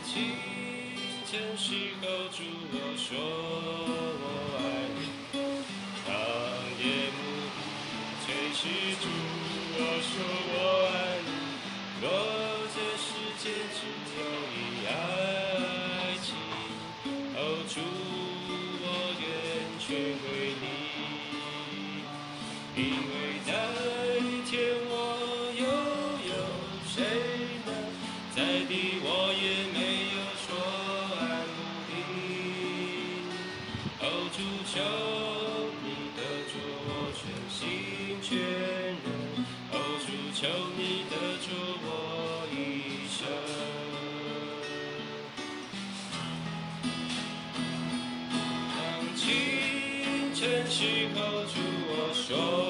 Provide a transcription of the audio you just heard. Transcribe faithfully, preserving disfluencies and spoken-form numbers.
清晨时候，主我说我爱你。当夜幕垂时，主我说我爱你。若这世界只有一爱情，哦，主我愿全归你，因为在天我又有谁呢？在地我也没有说爱慕你。哦，主求你得着我全心全人，哦，主求你得着我一生。当清晨时候，主我说